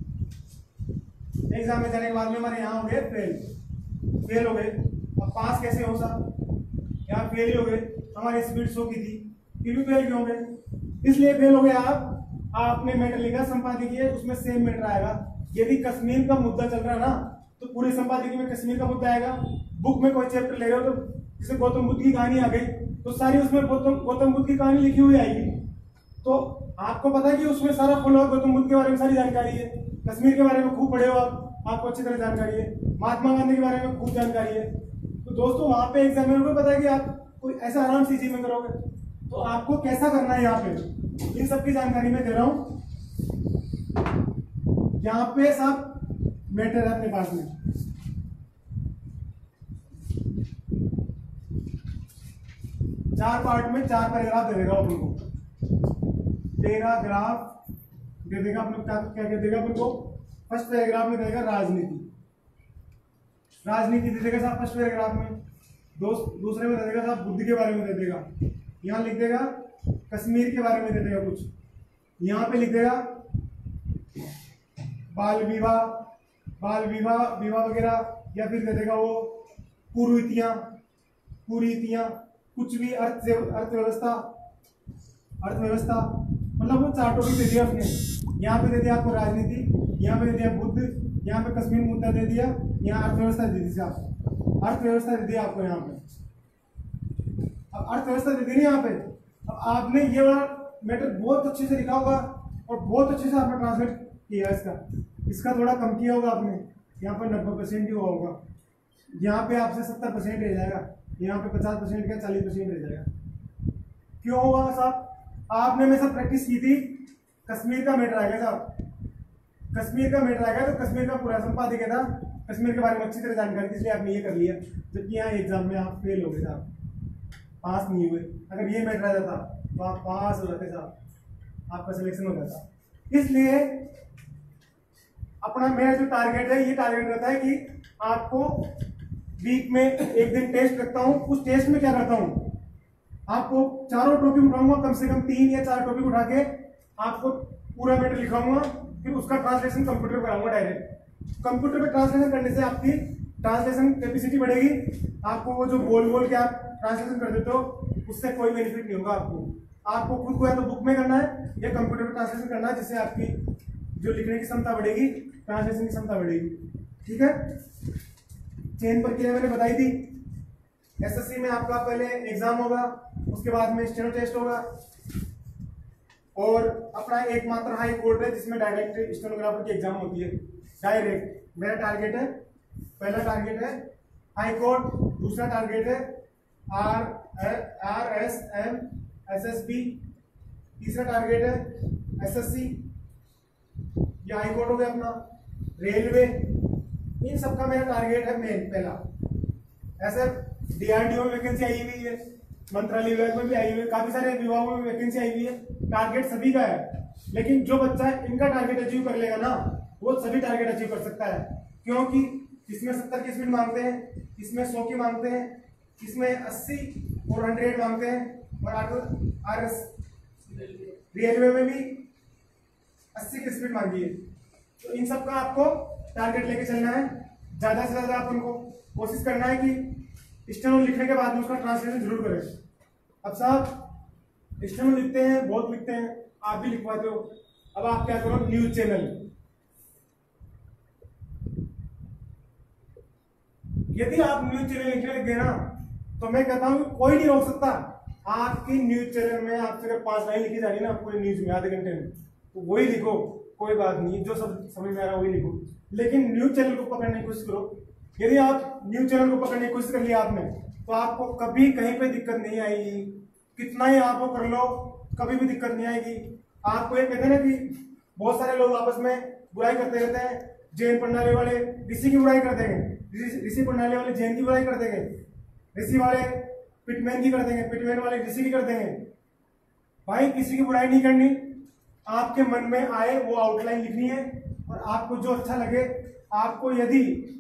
हमारे यहाँ हो गए फेल हो गए। अब पास कैसे हो साहब, यहाँ फेल ही हो गए, हमारी स्पीड 100 की थी, फिर भी फेल क्यों हो गए? इसलिए फेल हो गए आपने मैटर लिखा संपादकीय, उसमें सेम मैटर आएगा। यदि कश्मीर का मुद्दा चल रहा है ना, तो पूरे संपादकीय में कश्मीर का मुद्दा आएगा। बुक में कोई चैप्टर ले रहे हो, तो जैसे गौतम बुद्ध की कहानी आ गई, तो सारी उसमें गौतम बुद्ध की कहानी लिखी हुई आएगी। तो आपको पता है कि उसमें सारा फॉलो गौतम बुद्ध के बारे में सारी जानकारी है, कश्मीर के बारे में खूब पढ़े हो आपको अच्छी तरह जानकारी है, महात्मा गांधी के बारे में खूब जानकारी है। तो दोस्तों वहां पे एग्जामिनर को पता है कि आप कोई ऐसा आराम से चीज में करोगे, तो आपको कैसा करना है, यहाँ पे इन सब की जानकारी मैं दे रहा हूं। यहाँ पे सब मैटर है अपने पास में, चार पार्ट में 4 पैराग्राफ दे देगा अपन को, पैराग्राफ दे देगा अपने, क्या दे देगा अपन को। फर्स्ट पैराग्राफ में देगा राजनीति दे देगा साहब फर्स्ट पैराग्राफ में। दूसरे में दे देगा साहब बुद्ध के बारे में दे देगा, यहाँ लिख देगा कश्मीर के बारे में दे देगा कुछ, यहाँ पे लिख देगा बाल विवाह, बाल विवाह, विवाह वगैरह, या फिर दे देगा वो कुरीतियां, कुरीतियां, कुछ भी, अर्थव्यवस्था, अर्थव्यवस्था, मतलब वो 4 टॉपिक दे दिया आपने। यहाँ पे दे दिया आपको राजनीति, यहाँ पे दे दिया बुद्ध, यहाँ पे कश्मीर मुद्दा दे दिया, यहाँ अर्थव्यवस्था दे दी आपको, अर्थव्यवस्था दे दिया आपको यहाँ पे। अब अर्थव्यवस्था दे दी नहीं यहाँ पे। अब आपने ये वाला मैटर बहुत अच्छे से लिखा होगा और बहुत अच्छे से आपने ट्रांसलेट किया इसका थोड़ा कम किया होगा आपने, यहाँ पर 90% ही हुआ होगा, यहाँ पे आपसे 70% रह जाएगा, यहाँ पे 50% का 40% रह जाएगा। क्यों होगा साहब? आपने में सब प्रैक्टिस की थी, कश्मीर का मैटर आएगा साहब, कश्मीर का मैटर आएगा तो कश्मीर का पूरा संपादक था, कश्मीर के बारे में अच्छी तरह जानकारी थी, इसलिए आपने ये कर लिया, जबकि यहाँ एग्जाम में आप फेल हो गए साहब, पास नहीं हुए। अगर ये मैटर आ जाता तो आप पास हो जाते साहब, आपका सिलेक्शन हो जाता। इसलिए अपना मेरा जो टारगेट है, ये टारगेट रहता है कि आपको वीक में एक दिन टेस्ट रखता हूं। उस टेस्ट में क्या करता हूं, आपको चारों टॉपिक उठाऊंगा, कम से कम 3 या 4 टॉपिक उठा के आपको पूरा मैटर लिखाऊंगा, फिर उसका ट्रांसलेशन कंप्यूटर पर कराऊंगा डायरेक्ट। कंप्यूटर पे ट्रांसलेशन करने से आपकी ट्रांसलेशन कैपेसिटी बढ़ेगी, आपको वो जो बोल के आप ट्रांसलेशन कर देते हो उससे कोई बेनिफिट नहीं होगा आपको खुद को या तो बुक में करना है या कंप्यूटर पे ट्रांसलेशन करना है, जिससे आपकी जो लिखने की क्षमता बढ़ेगी, ट्रांसलेशन की क्षमता बढ़ेगी। ठीक है, चेन प्रक्रिया मैंने बताई थी। एसएससी में आपका पहले एग्जाम होगा, उसके बाद में स्टेनो टेस्ट होगा, और अपना एकमात्र हाई कोर्ट है जिसमें डायरेक्ट स्टेनोग्राफर की एग्जाम होती है, डायरेक्ट। मेरा टारगेट है, पहला टारगेट है हाई कोर्ट, दूसरा टारगेट है RSM SSB, तीसरा टारगेट है SSC, ये हाई कोर्ट हो गया अपना, रेलवे, इन सबका मेरा टारगेट है मेन पहला। ऐसे DRDO में वैकेंसी आई हुई है, मंत्रालय विभाग में भी आई हुई है, काफी सारे विभागों में वैकेंसी आई हुई है, टारगेट सभी का है। लेकिन जो बच्चा इनका टारगेट अचीव कर लेगा ना, वो सभी टारगेट अचीव कर सकता है, क्योंकि इसमें 70 की स्पीड मांगते हैं, इसमें 100 की मांगते हैं, इसमें 80 और 100 मांगते हैं, और रेलवे में भी 80 की स्पीड मांगी है। तो इन सब का आपको टारगेट लेके चलना है, ज्यादा से ज्यादा आप उनको कोशिश करना है कि स्टेनो लिखने के बाद में उसका ट्रांसलेशन जरूर करें। अब साहब स्टेनो लिखते हैं, बहुत लिखते हैं, आप भी लिखवाते हो, अब आप क्या करो, न्यूज चैनल, यदि आप न्यूज चैनल लिखने लग गए ना, तो मैं कहता हूं कोई नहीं रोक सकता। आपकी न्यूज चैनल में आपसे अगर 5 लाइन लिखी जा रही है ना पूरी न्यूज में आधे घंटे में, तो वही लिखो, कोई बात नहीं, जो सब समझ में आ रहा है वही लिखो, लेकिन न्यूज चैनल को पकड़ने की कोशिश करो। यदि आप न्यूज चैनल को पकड़ने की कोशिश कर लिया आपने, तो आपको कभी कहीं पे दिक्कत नहीं आएगी, कितना ही आपको कर लो कभी भी दिक्कत नहीं आएगी। आपको ये कहते हैं ना कि बहुत सारे लोग आपस में बुराई करते रहते हैं, जैन प्रणाली वाले ऋषि की बुराई कर देंगे, ऋषि प्रणाली वाले जैन की बुराई कर देंगे, ऋषि वाले पिटमैन की कर देंगे, पिटमैन वाले ऋषि की कर देंगे। भाई किसी की बुराई नहीं करनी, आपके मन में आए वो आउटलाइन लिखनी है, और आपको जो अच्छा लगे, आपको यदि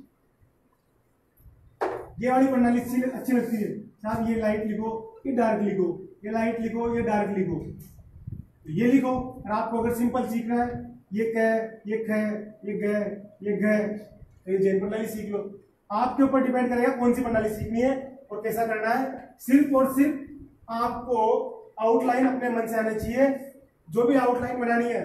ये वाली प्रणाली अच्छी लगती है, साहब ये लाइट लिखो, ये डार्क लिखो, ये लाइट लिखो, ये डार्क लिखो, ये लिखो। और आपको अगर सिंपल सीखना है, ये क, ये ख, ये ग, ये घ, तो ये जैन प्रणाली सीख लो। आपके ऊपर डिपेंड करेगा कौन सी प्रणाली सीखनी है और कैसा करना है। सिर्फ और सिर्फ आपको आउटलाइन अपने मन से आना चाहिए, जो भी आउटलाइन बनानी है।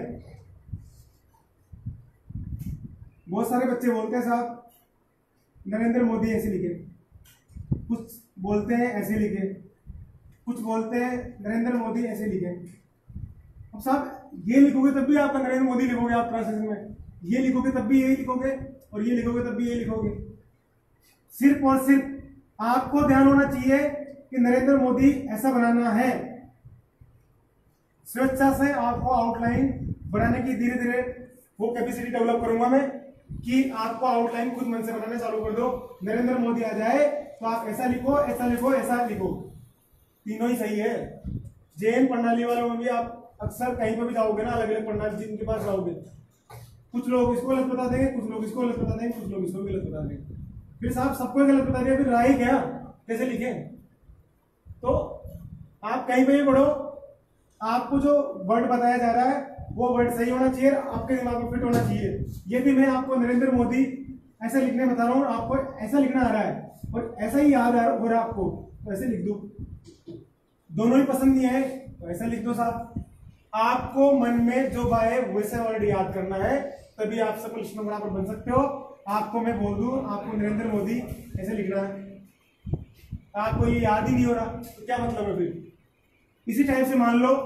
बहुत सारे बच्चे बोलते हैं साहब नरेंद्र मोदी ऐसे लिखे, कुछ बोलते हैं ऐसे लिखे, कुछ बोलते हैं नरेंद्र मोदी ऐसे लिखे। अब साहब ये लिखोगे तब भी आपका नरेंद्र मोदी लिखोगे, आप ट्रांसलेशन में ये लिखोगे तब भी यही लिखोगे, और ये लिखोगे तब भी यही लिखोगे। सिर्फ और सिर्फ आपको ध्यान होना चाहिए कि नरेंद्र मोदी ऐसा बनाना है। स्वेच्छा से आपको आउटलाइन बनाने की धीरे धीरे वो कैपेसिटी डेवलप करूंगा मैं, कि आपको आउटलाइन खुद मन से बनाना चालू कर दो। नरेंद्र मोदी आ जाए तो आप ऐसा लिखो, ऐसा लिखो, ऐसा लिखो, तीनों ही सही है। जैन प्रणाली वालों में भी आप अक्सर कहीं पर भी जाओगे ना, अलग अलग प्रणाली जिनके पास जाओगे, कुछ लोग इसको गलत बता देंगे, कुछ लोग इसको गलत बता देंगे, कुछ लोग इसको गलत बता देंगे। फिर साहब सबको गलत बता दिया, फिर राय क्या, कैसे लिखें? तो आप कहीं पे भी पढ़ो, आपको जो वर्ड बताया जा रहा है वो वर्ड सही होना चाहिए, आपके दिमाग में फिट होना चाहिए। ये भी मैं आपको नरेंद्र मोदी ऐसा लिखने बता रहा हूँ, आपको ऐसा लिखना आ रहा है और ऐसा ही याद हो रहा है आपको, तो ऐसे लिख दो। दोनों ही पसंद नहीं है तो ऐसा लिख दो साहब। आपको मन में जो बाए वैसे वर्ड याद करना है, तभी आप सब लिस्ट नंबर पर बन सकते हो। आपको मैं बोल दूं आपको नरेंद्र मोदी ऐसे लिखना है, आपको ये याद ही नहीं हो रहा तो क्या मतलब है फिर। इसी टाइप से मान लो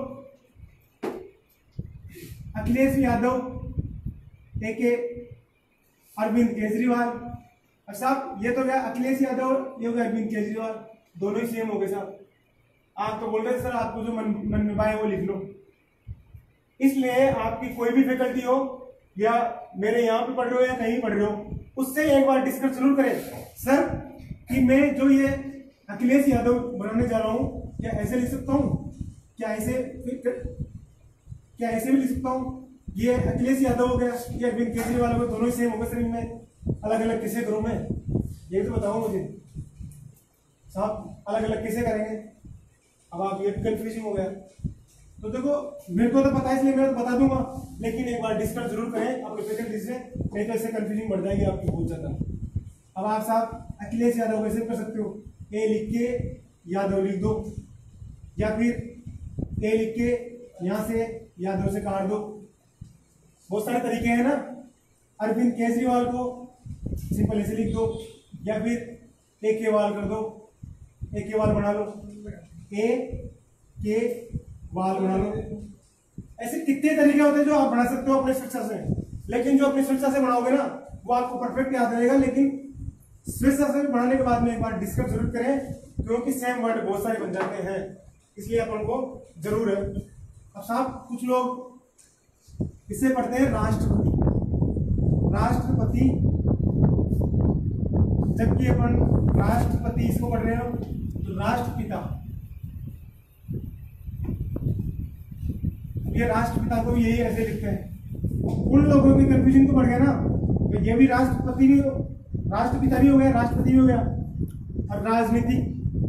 अखिलेश यादव के अरविंद केजरीवाल। अब साहब ये तो गया अखिलेश यादव, ये हो गया अरविंद केजरीवाल, दोनों ही सेम हो गए साहब। आप तो बोल रहे थे सर आपको जो मन में बाए वो लिख लो। इसलिए आपकी कोई भी फैकल्टी हो या मेरे यहाँ पे पढ़ रहे हो या कहीं पढ़ रहे हो, उससे एक बार डिस्कस जरूर करें सर कि मैं जो ये अखिलेश यादव बनाने जा रहा हूँ क्या ऐसे लिख सकता हूँ, क्या ऐसे भी लिख सकता हूँ। ये अखिलेश यादव हो गया, ये अरविंद केजरीवाल हो गया, दोनों ही सेम हो गए सर, इनमें अलग अलग कैसे करूँ मैं, ये तो बताओ मुझे साहब, अलग अलग कैसे करेंगे। अब आप ये कंफ्यूजिंग हो गया तो देखो मेरे को तो पता है इसलिए मैं तो बता दूंगा, लेकिन एक बार डिस्कस जरूर करें अपने फैकल्टी से, नहीं तो इससे कंफ्यूजिंग बढ़ जाएगी आपकी बहुत ज्यादा। अब आप साहब अखिलेश यादव कैसे कर सकते हो, ए लिख के यादव लिख दो, या फिर ए लिख के यहां से यादव से काट दो, बहुत सारे तरीके हैं ना। अरविंद केजरीवाल को सिंपल ऐसे लिख दो, या फिर ए के वाल कर दो, ए के वाल बना लो, ए के वाल बना लो। ऐसे कितने तरीके होते हैं जो आप बना सकते हो अपने स्वेच्छा से, लेकिन जो अपनी स्वेच्छा से बनाओगे ना वो आपको परफेक्ट याद रहेगा। लेकिन स्वेच्छा से बनाने के बाद में एक बार डिस्कस जरूर करें, क्योंकि सेम वर्ड बहुत सारे बन जाते हैं, इसलिए अपन को जरूर है। अब साहब कुछ लोग इसे पढ़ते हैं राष्ट्रपति, राष्ट्रपति, जबकि अपन राष्ट्रपति इसको पढ़ रहे हो तो राष्ट्रपिता, ये राष्ट्रपिता को यही ऐसे लिखते हैं। उन लोगों की कंफ्यूजन तो बढ़ गया ना, तो ये भी राष्ट्रपति भी, राष्ट्रपिता भी हो गया, राष्ट्रपति भी हो गया। और राजनीतिक,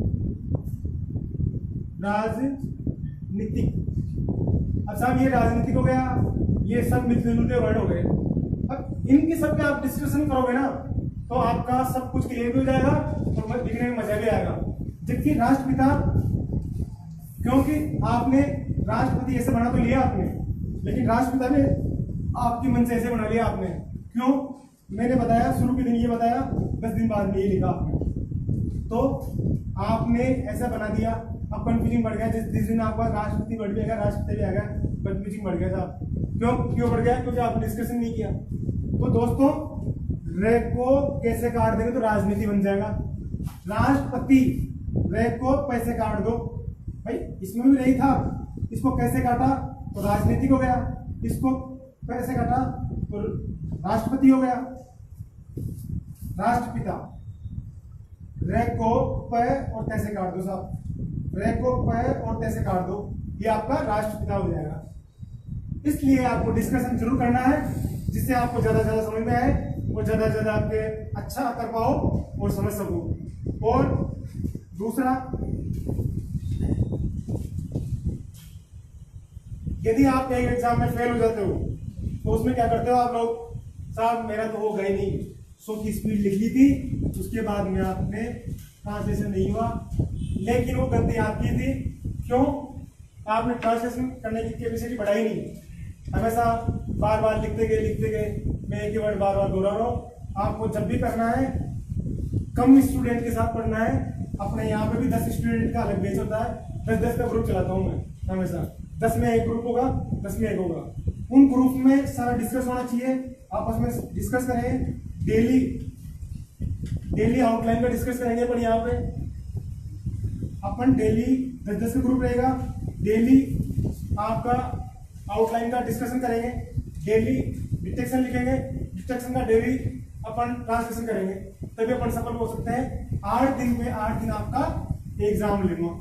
राजनीतिक, अब साहब ये राजनीतिक हो गया, ये सब मिलते जुलते वर्ड हो गए। अब इनकी सब पे आप डिस्कशन करोगे ना तो आपका सब कुछ क्लियर भी हो जाएगा और लिखने में मजा भी आएगा। जबकि राष्ट्रपिता, क्योंकि आपने राष्ट्रपति ऐसे बना तो लिया आपने, लेकिन राष्ट्रपिता ने आपके मन से ऐसे बना लिया आपने। क्यों? मैंने बताया शुरू के दिन ये बताया, 10 दिन बाद में ये लिखा आपने, तो आपने ऐसा बना दिया। अब कंफ्यूजिंग बढ़ गया, जिस दिन आपका राष्ट्रपति बढ़ गया, राष्ट्रपति भी आ गया, कंफ्यूजिंग बढ़ गया था। क्यों बढ़ गया? क्योंकि आपने डिस्कशन नहीं किया। तो दोस्तों रे को कैसे काट देंगे तो राजनीति बन जाएगा। राष्ट्रपति, रे को पैसे काट दो भाई, इसमें भी नहीं था, इसको कैसे काटा तो राजनीतिक हो गया, इसको कैसे काटा तो राष्ट्रपति हो गया। राष्ट्रपिता, रे को प और तैसे काट दो साहब, रे को प और तैसे काट दो, ये आपका राष्ट्रपिता हो जाएगा। इसलिए आपको डिस्कशन जरूर करना है, जिससे आपको ज्यादा से ज्यादा समझ में आए और ज्यादा से ज्यादा आपके अच्छा कर पाओ और समझ सको। और दूसरा, यदि आप एक एग्जाम में फेल हो जाते हो तो उसमें क्या करते हो आप लोग, साहब मेरा तो हो गई नहीं, 100 की स्पीड लिख ली थी, उसके बाद में आपने ट्रांसलेशन नहीं हुआ, लेकिन वो गलती आपकी थी। क्यों? आपने ट्रांसलेशन करने की कैपेसिटी बढ़ाई नहीं, हमेशा बार बार लिखते गए। मैं एक ही वर्ड बार बार दोहरा रहा हूँ। आपको जब भी करना है कम स्टूडेंट के साथ पढ़ना है। अपने यहाँ पे भी 10 स्टूडेंट का अलग बैच होता है, 10-10 का ग्रुप चलाता हूँ मैं हमेशा। 10 में एक ग्रुप होगा, 10 में एक होगा। उन ग्रुप में सारा डिस्कस होना चाहिए, आपस में डिस्कस करें, डेली आउटलाइन का डिस्कस करेंगे। पर यहाँ पे अपन डेली 10-10 का ग्रुप रहेगा, डेली आपका आउटलाइन का डिस्कशन करेंगे, डेली डिटेक्शन लिखेंगे, डिटेक्शन का डेली अपन ट्रांसलेशन करेंगे, तभी अपन सफल हो सकते हैं। 8 दिन में 8 दिन आपका एग्जाम लेगा,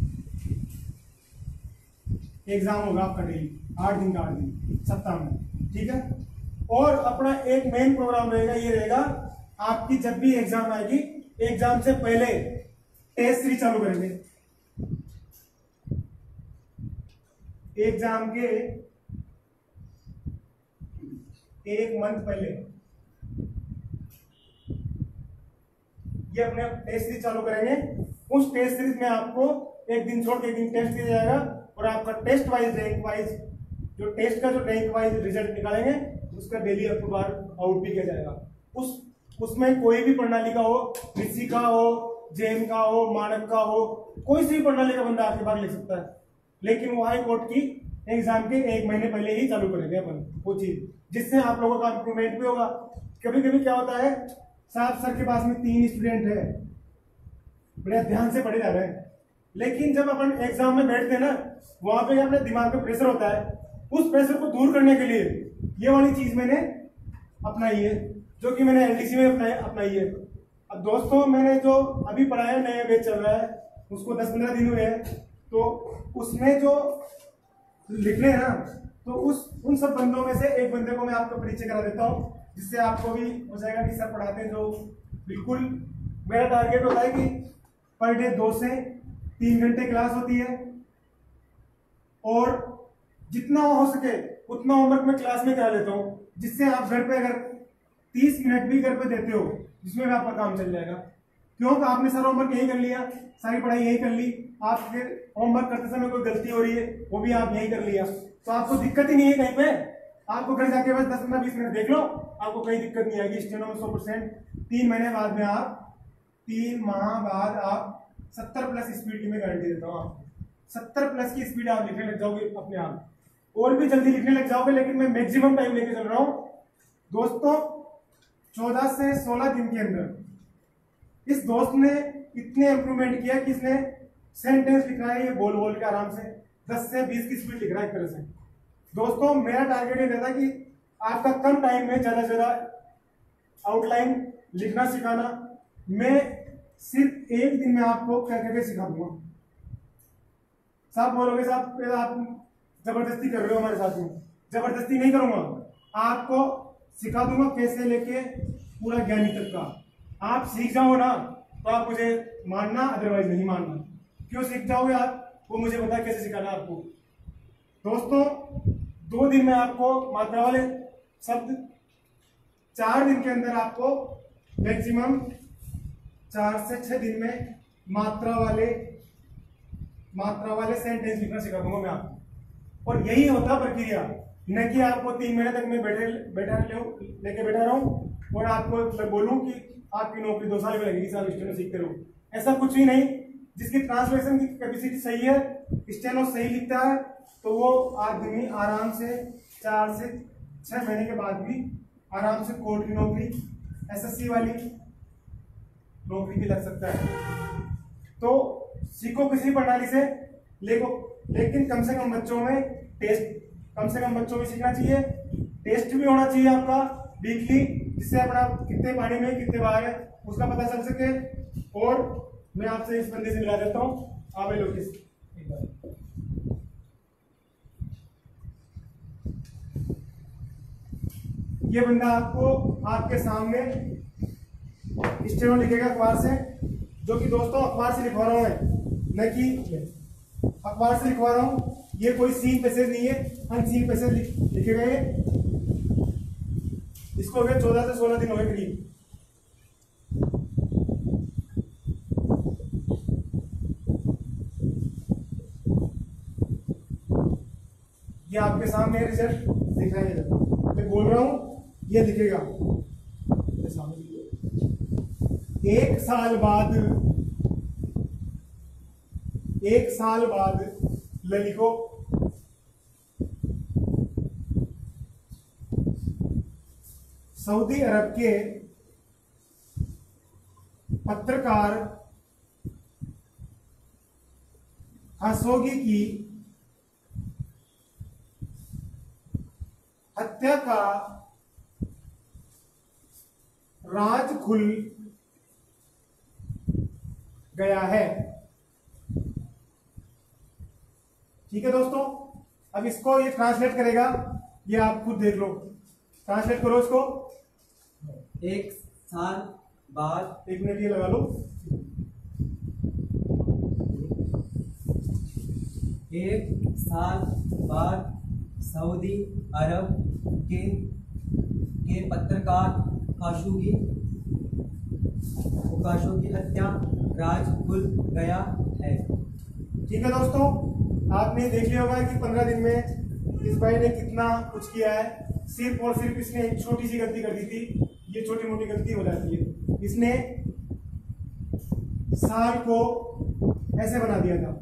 एग्जाम होगा आपका डेली 8 दिन का 8 दिन सप्ताह में, ठीक है। और अपना एक मेन प्रोग्राम रहेगा, ये रहेगा आपकी जब भी एग्जाम आएगी, एग्जाम से पहले टेस्ट सीरीज चालू करेंगे। एग्जाम के 1 मंथ पहले ये अपने टेस्ट सीरीज चालू करेंगे। उस टेस्ट सीरीज में आपको एक दिन छोड़ के एक दिन टेस्ट दिया जाएगा और आपका टेस्ट वाइज रैंक वाइज जो टेस्ट का जो रैंक वाइज रिजल्ट निकालेंगे उसका डेली अखबार आउट भी किया जाएगा। उसमें कोई भी प्रणाली का हो, ऋषि का हो, जैन का हो, मानक का हो, कोई सी भी प्रणाली का बंदा आपके बार लिख सकता है। लेकिन वो हाई कोर्ट की एग्जाम के 1 महीने पहले ही चालू करेंगे अपन वो चीज, जिससे आप लोगों का इंप्रूवमेंट भी होगा। कभी कभी क्या होता है, साहब सर के पास में 3 स्टूडेंट है, बड़े ध्यान से पढ़े जा रहे हैं, लेकिन जब अपन एग्जाम में बैठते हैं ना, वहां पे अपने दिमाग पे प्रेशर होता है। उस प्रेशर को दूर करने के लिए ये वाली चीज मैंने अपनाई है, जो कि मैंने एलडीसी में अपनाई है। अब दोस्तों, मैंने जो अभी पढ़ाया, नया बैच चल रहा है, उसको 10-15 दिन हुए हैं, तो उसमें जो लिखने हैं ना, तो उन सब बंदों में से एक बंदे को मैं आपको परिचय करा देता हूँ, जिससे आपको भी हो जाएगा कि सर पढ़ाते हैं जो बिल्कुल। मेरा टारगेट होता है कि पर डे 2 से 3 घंटे क्लास होती है, और जितना हो सके उतना होमवर्क मैं क्लास में करा लेता हूँ, जिससे आप घर पे अगर 30 मिनट भी घर पे देते हो, जिसमें भी आपका काम चल जाएगा। क्योंकि आपने सारा होमवर्क यही कर लिया, सारी पढ़ाई यही कर ली, आपके होमवर्क करते समय कोई गलती हो रही है वो भी आप यही कर लिया, तो आपको दिक्कत ही नहीं है कहीं पे। आपको घर जाके बस 10-15-20 मिनट देख लो, आपको कोई दिक्कत नहीं आएगी। स्टेनो में 100%। 3 महीने बाद में आप 3 माह बाद आप 70+ स्पीड की मैं गारंटी देता हूँ आपको। 70+ की स्पीड आप लिखने लग जाओगे अपने आप, और भी जल्दी लिखने लग जाओगे। लेकिन मैं मैक्सिमम टाइम लेके चल रहा हूँ दोस्तों, 14 से 16 दिन के अंदर इस दोस्त ने इतने इंप्रूवमेंट किया कि इसने सेंटेंस लिख रहा है ये बोल बोल के आराम से 10 से 20 की स्पीड लिख रहा है एक तरह से। दोस्तों, मेरा टारगेट ये रहता कि आपका कम टाइम में ज्यादा से ज्यादा आउटलाइन लिखना सिखाना। मैं सिर्फ 1 दिन में आपको क्या करके सिखा दूंगा। साहब बोलोगे साहब आप जबरदस्ती कर रहे हो हमारे साथ में, जबरदस्ती नहीं करूंगा, आपको सिखा दूंगा कैसे लेके पूरा ज्ञानी तक का। आप सीख जाओ ना तो आप मुझे मानना, अदरवाइज नहीं मानना। क्यों सीख जाओगे आप, वो मुझे पता है कैसे सिखाना आपको। दोस्तों, 2 दिन में आपको मात्रा वाले शब्द, 4 दिन के अंदर आपको मैक्सिमम 4 से 6 दिन में मात्रा वाले सेंटेंस लिखना सिखा दूंगा मैं आपको। और यही होता प्रक्रिया, न कि आपको 3 महीने तक मैं लेके बैठा रहूं और आपको बोलूं कि आपकी नौकरी 2 साल में लगेगी, साल स्टेनो सीखते रहो। ऐसा कुछ भी नहीं। जिसकी ट्रांसलेशन की कैपेसिटी सही है, स्टेनो सही लिखता है, तो वो आदमी आराम से 4 से 6 महीने के बाद भी आराम से कोर्ट की नौकरी, एसएससी वाली नौकरी भी लग सकता है। तो सीखो किसी प्रणाली से, लेकिन कम से कम बच्चों में सीखना चाहिए। टेस्ट भी होना चाहिए आपका वीकली, जिससे अपना कितने पानी में कितने बार है उसका पता चल सके। और मैं आपसे इस बंदे से मिला देता हूँ, आवे लोकेश एक बार। ये बंदा आपको आपके सामने स्टेनो लिखेगा अखबार से, जो कि दोस्तों अखबार से लिखवा रहा हूं मैं, न कि अखबार से लिखवा रहा हूं। ये कोई सीन पैसेज नहीं है, अनसीन पैसेज लिखे गए। इसको हो गए 14 से 16 दिन हो गए करीब। ये आपके सामने रिजल्ट दिख रहा है, मैं बोल रहा हूं ये दिखेगा। 1 साल बाद लिखो, सऊदी अरब के पत्रकार खशोगी की हत्या का राज खुल गया है। ठीक है दोस्तों, अब इसको ये ट्रांसलेट करेगा, ये आप खुद देख लो। ट्रांसलेट करो इसको। 1 साल बाद, 1 मिनट ये लगा लो। 1 साल बाद सऊदी अरब के के पत्रकार खशोगी हत्या राजकुल गया है। ठीक है दोस्तों, आपने देख लिया होगा कि 15 दिन में इस भाई ने कितना कुछ किया है। सिर्फ और सिर्फ इसने एक छोटी सी गलती कर दी थी, ये छोटी मोटी गलती हो जाती है। इसने साल को ऐसे बना दिया था।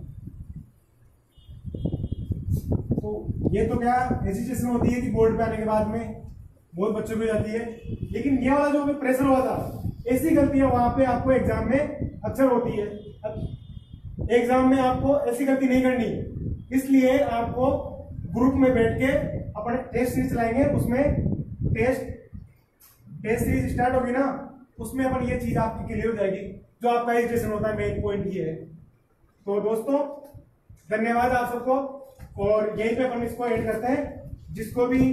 तो ये तो क्या हेजिटेशन होती है कि बोर्ड पे आने के बाद में बहुत बच्चों को जाती है, लेकिन ये वाला जो प्रेशर हुआ था, ऐसी गलतियां वहां पे आपको एग्जाम में अक्सर होती है। अब एग्जाम में आपको ऐसी गलती नहीं करनी, इसलिए आपको ग्रुप में बैठ के अपने टेस्ट सीरीज चलाएंगे। उसमें टेस्ट सीरीज स्टार्ट होगी ना, उसमें अपन ये चीज आपकी क्लियर हो जाएगी। जो आपका हेजिटेशन होता है, मेन पॉइंट ये है। तो दोस्तों धन्यवाद आप सबको, और यहीं पे अपन इसको ऐड करते हैं। जिसको भी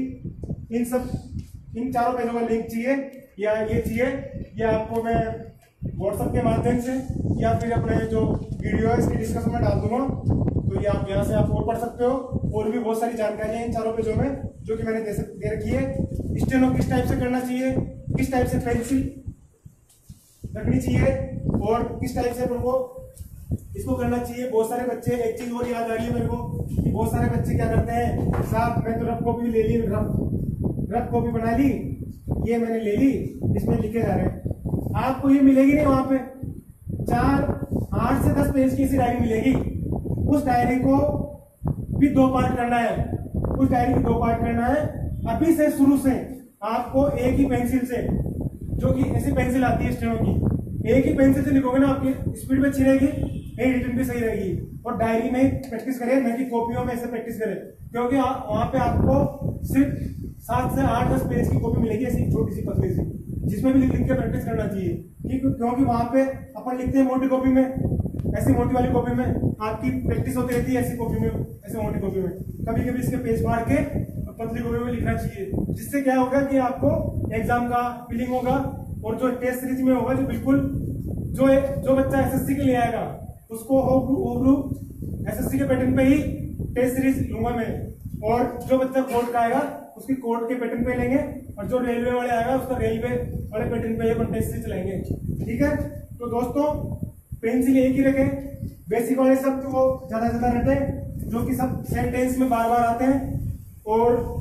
इन चारों पेजों का लिंक चाहिए या ये चाहिए, ये आपको मैं व्हाट्सएप के माध्यम से या फिर अपने जो वीडियो है इसके डिस्क्रिप्शन में डाल दूंगा। तो ये आप यहाँ से आप और पढ़ सकते हो। और भी बहुत सारी जानकारियां इन चारों पेजों में जो कि मैंने दे रखी है। स्टेनो किस टाइप से करना चाहिए, किस टाइप से पेंसिल रखनी चाहिए और किस टाइप से अपन को इसको करना चाहिए। बहुत सारे बच्चे, एक चीज और याद आ रही है मेरे को कि बहुत सारे बच्चे क्या करते हैं, साहब मैं तो रफ कॉपी ले ली, रफ कॉपी बना ली, ये मैंने ले ली, इसमें लिखे जा रहे हैं। आपको ये मिलेगी नहीं, वहां पे 8 से 10 पेज की ऐसी डायरी मिलेगी। उस डायरी को भी 2 पार्ट करना है, उस डायरी की 2 पार्ट करना है। अभी से शुरू से आपको एक ही पेंसिल से, जो कि ऐसी पेंसिल आती है स्टेनो की, एक ही पेंसिल से लिखोगे ना, आपकी स्पीड भी अच्छी रहेगी, रिटर्न भी सही रहेगी। और डायरी में प्रैक्टिस करें, न कि कॉपियों में ऐसे प्रैक्टिस करें, क्योंकि वहां पे आपको सिर्फ 7 से 8-10 पेज की कॉपी मिलेगी, ऐसी छोटी सी पतली सी, जिसमें भी लिख के प्रैक्टिस करना चाहिए। क्योंकि वहां पे अपन लिखते हैं मोटी कॉपी में, ऐसी मोटी वाली कॉपी में आपकी प्रैक्टिस होती रहती है, ऐसी कॉपी में, ऐसे मोटी कॉपी में। कभी कभी इसके पेज फाड़ के पतली कॉपी में लिखना चाहिए, जिससे क्या होगा कि आपको एग्जाम का फीलिंग होगा। और जो टेस्ट सीरीज में होगा, जो बिल्कुल जो बच्चा एसएससी के लिए आएगा उसको होब्रू एसएससी के पैटर्न पे ही टेस्ट सीरीज लूंगा मैं। और जो बच्चा कोर्ट का आएगा उसकी कोर्ट के पैटर्न पे लेंगे, और जो रेलवे वाले आएगा उसका रेलवे वाले पैटर्न पे अपन टेस्ट सीरीज चलाएंगे। ठीक है, तो दोस्तों पेंसिल एक ही रखें, बेसिक वाले शब्द को ज्यादा से ज्यादा रटें, जो कि सब सेंटेंस में बार बार आते हैं। और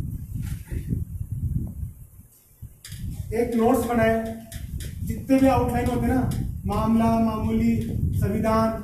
एक नोट्स बनाए, जितने भी आउटलाइन होते हैं ना, मामला, मामूली, संविधान,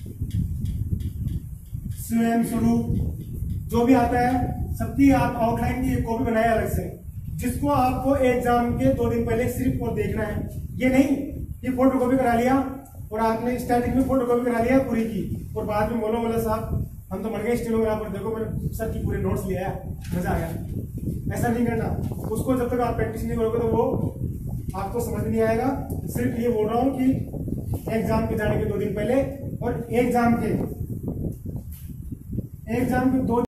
स्वयं स्वरूप, जो भी आता है सबकी आप आउटलाइन की एक कॉपी बनाए अलग से, जिसको आपको एग्जाम के 2 दिन पहले सिर्फ और देखना है। ये नहीं कि फोटो कॉपी करा लिया और आपने स्टार्टिंग में फोटो कॉपी करा लिया पूरी की, और बाद में बोला साहब हम तो मर गए स्टेनोग्राफर, देखो मैंने सर की पूरे नोट्स लिया है, मजा आ गया। ऐसा नहीं करना। उसको जब तक आप प्रैक्टिस नहीं करोगे तो वो आपको समझ नहीं आएगा। सिर्फ ये बोल रहा हूं कि एग्जाम के जाने के 2 दिन पहले और एग्जाम के 2